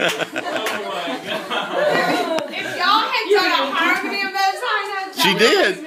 If y'all had done a harmony of those high notes, she did.